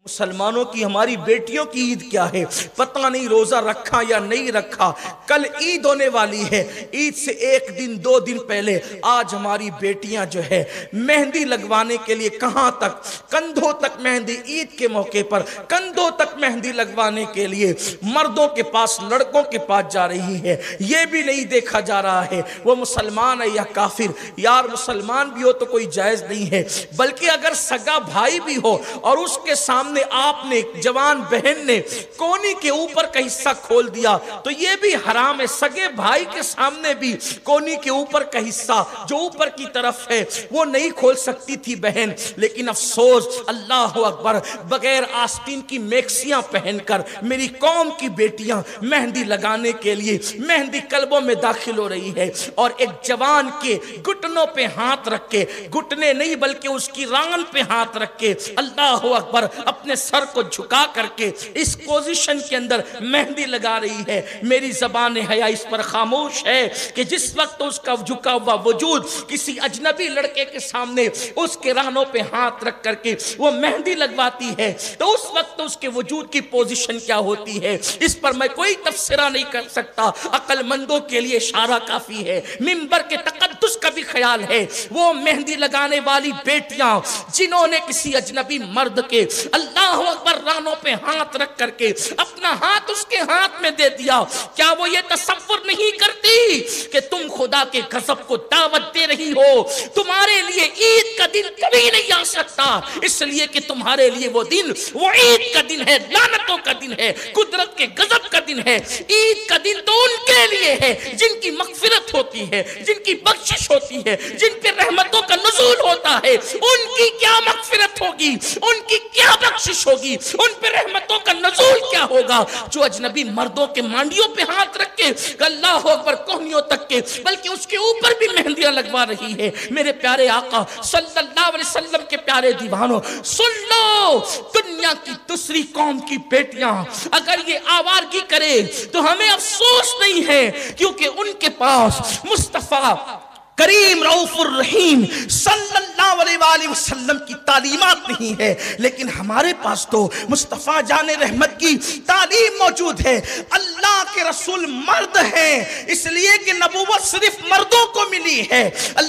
مسلمانوں کی ہماری بیٹیوں کی عید کیا ہے پتہ نہیں، روزہ رکھا یا نہیں رکھا، کل عید ہونے والی ہے، عید سے ایک دن دو دن پہلے آج ہماری بیٹیاں جو ہے مہندی لگوانے کے لیے کہاں تک، کندھوں تک مہندی، عید کے موقع پر کندھوں تک مہندی لگوانے کے لیے مردوں کے پاس، لڑکوں کے پاس جا رہی ہے۔ یہ بھی نہیں دیکھا جا رہا ہے وہ مسلمان ہے یا کافر، یار مسلمان بھی ہو تو کوئی جائز نہیں ہے، بلکہ اگر سگا بھائی بھی ہو اور اس کے سامنے آپ نے جوان بہن نے کونی کے اوپر کا حصہ کھول دیا تو یہ بھی حرام ہے۔ سگے بھائی کے سامنے بھی کونی کے اوپر کا حصہ جو اوپر کی طرف ہے وہ نہیں کھول سکتی تھی بہن، لیکن افسوس، اللہ اکبر، بغیر آستین کی میکسیاں پہن کر میری قوم کی بیٹیاں مہندی لگانے کے لیے مہندی کلبوں میں داخل ہو رہی ہے، اور ایک جوان کے گھٹنوں پہ ہاتھ رکھ کے، گھٹنے نہیں بلکہ اس کی ران پہ ہاتھ رکھ کے، اللہ اکبر، اپنے سر کو جھکا کر کے اس پوزیشن کے اندر مہندی لگا رہی ہے۔ میری زبان حیا اس پر خاموش ہے کہ جس وقت اس کا جھکا ہوا وجود کسی اجنبی لڑکے کے سامنے اس کے رانوں پہ ہاتھ رکھ کر کے وہ مہندی لگواتی ہے تو اس وقت اس کے وجود کی پوزیشن کیا ہوتی ہے، اس پر میں کوئی تبصرہ نہیں کر سکتا، عقل مندوں کے لیے اشارہ کافی ہے۔ منبر کے تقدس کا بھی خیال ہے، وہ مہندی لگانے والی بیٹیاں جنہوں نے کسی اجنبی مرد کے اللہ اکبر رانوں پہ ہاتھ رکھ کر کے اپنا ہاتھ اس کے ہاتھ میں دے دیا، کیا وہ یہ تصور نہیں کرتی کہ تم خدا کے غضب کو دعوت دے رہی ہو؟ تمہارے لیے عید کا دن کبھی نہیں آ سکتا، اس لیے کہ تمہارے لیے وہ دن، وہ عید کا دن ہے، لعنتوں کا دن ہے، قدرت کے غضب کا دن ہے۔ عید کا دن تو ان کے لیے ہے جن کی مغفرت ہوتی ہے، جن کی بخشش ہوتی ہے، جن پہ رحمتوں کا نزول ہوتا ہے۔ ان کی کیا مغفرت ہوگی، ان کی کیا بخشش ہوگی، ان پہ رحمتوں کا نزول کیا ہوگا جو اجنبی مردوں کے مانڈیوں پہ ہاتھ رکھ کے اللہ اکبر کوہنیوں تک کے بلکہ اس کے اوپر بھی مہندیاں لگوا رہی ہے۔ میرے پیارے آقا صلی اللہ علیہ وسلم کے پیارے دیوانوں، سن لو، دنیا کی دوسری قوم کی بیٹیاں اگر یہ آوارگی کرے تو ہمیں افسوس نہیں ہے، کیونکہ ان کے پاس مصطفیٰ کریم رؤوف الرحیم صلی اللہ علیہ وآلہ وسلم کی تعلیمات نہیں ہے، لیکن ہمارے پاس تو مصطفیٰ جان رحمت کی تعلیم موجود ہے۔ اللہ کے رسول مرد ہیں، اس لیے کہ نبوت صرف مردوں کو ملی ہے۔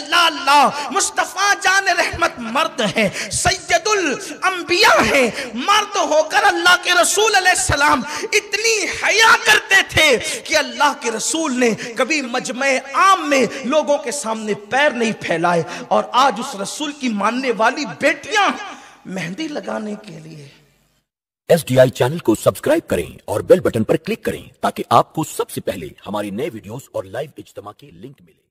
اللہ مصطفیٰ جان رحمت مرد ہیں، سید الانبیاء ہیں، مرد ہو کر اللہ کے رسول علیہ السلام اتنی حیا کرتے تھے کہ اللہ کے رسول نے کبھی مجمع عام میں لوگوں کے سامنے پیر نہیں پھیلائے، اور آج اس رسول کی ماننے والی بیٹیاں مہندی لگانے کے لیے۔ SDI چینل کو سبسکرائب کریں اور بیل بٹن پر کلک کریں تاکہ آپ کو سب سے پہلے ہماری نئے ویڈیوز اور لائیو اجتماع کے لنک ملے۔